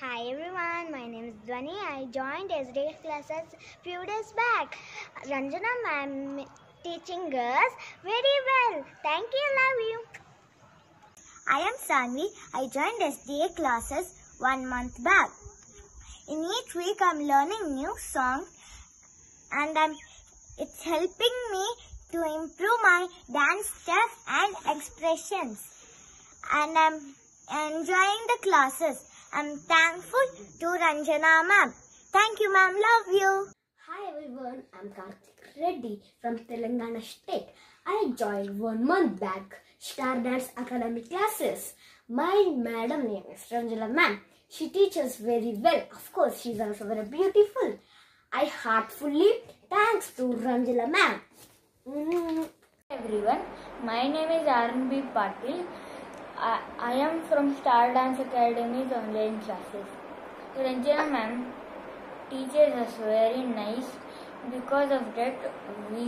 Hi everyone, my name is Dwani. I joined SDA classes few days back. Ranjana ma'am teaching us very well. Thank you, love you. I am Sanvi. I joined SDA classes 1 month back. In each week I am learning new songs and it's helping me to improve my dance steps and expressions. And I'm enjoying the classes. I'm thankful to Ranjana ma'am. Thank you ma'am, love you. Hi everyone, I'm Karthik Reddy from Telangana State. I joined 1 month back Star Dance Academy classes. My madam name is Ranjana ma'am. She teaches very well. Of course, she's also very beautiful. I heartfully thanks to Ranjana ma'am. Everyone, my name is R&B Patil. I am from Star Dance Academy's online classes. Ranjana ma'am teaches us very nice. Because of that, we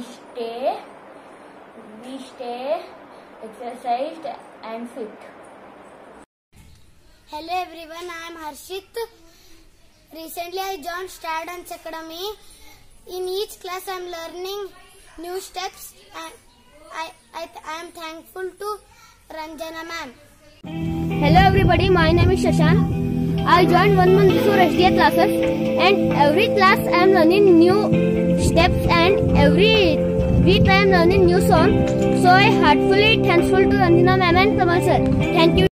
stay exercised and fit. Hello everyone, I am Harshit. Recently I joined Star Dance Academy. In each class I am learning new steps and I am thankful to Ranjana ma'am. Hello everybody, my name is Shashank. I joined 1 month before SDA classes and every class I am learning new steps and every week I am learning new songs. So I heartfully thankful to Ranjana ma'am and Kamal sir. Thank you.